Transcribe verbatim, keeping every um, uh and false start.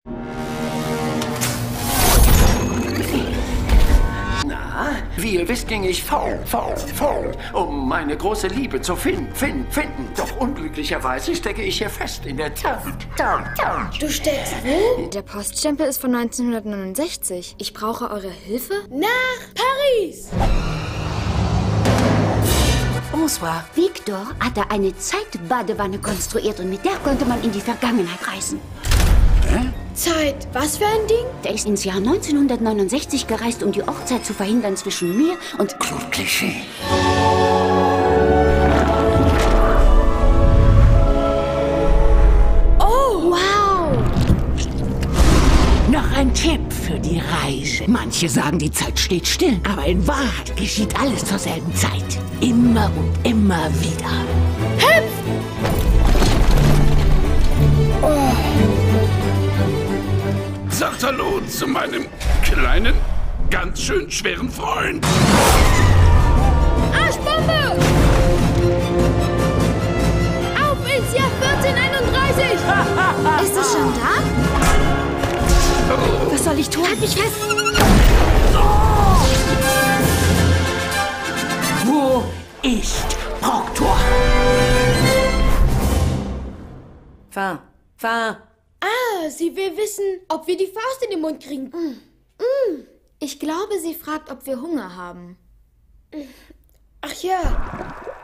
Na, wie ihr wisst, ging ich faul, faul, faul, um meine große Liebe zu finden, finden, finden. Doch unglücklicherweise stecke ich hier fest in der Tat. Du steckst wo? Der Poststempel ist von neunzehnhundertneunundsechzig. Ich brauche eure Hilfe? Nach Paris! Bonsoir. Victor hatte eine Zeitbadewanne konstruiert und mit der konnte man in die Vergangenheit reisen. Hä? Zeit, was für ein Ding? Der ist ins Jahr neunzehnhundertneunundsechzig gereist, um die Hochzeit zu verhindern zwischen mir und... Claude Klischee. Oh! Wow! Noch ein Tipp für die Reise. Manche sagen, die Zeit steht still, aber in Wahrheit geschieht alles zur selben Zeit. Immer und immer wieder. Hüpf! Oh. Sagt Hallo zu meinem kleinen, ganz schön schweren Freund. Arschbombe! Auf ins Jahr vierzehnhunderteinunddreißig! Ist es schon da? Oh. Was soll ich tun? Halt mich fest! Wo ist Proktor? Fahr, fahr. Ah, sie will wissen, ob wir die Faust in den Mund kriegen. Mm. Mm. Ich glaube, sie fragt, ob wir Hunger haben. Ach ja.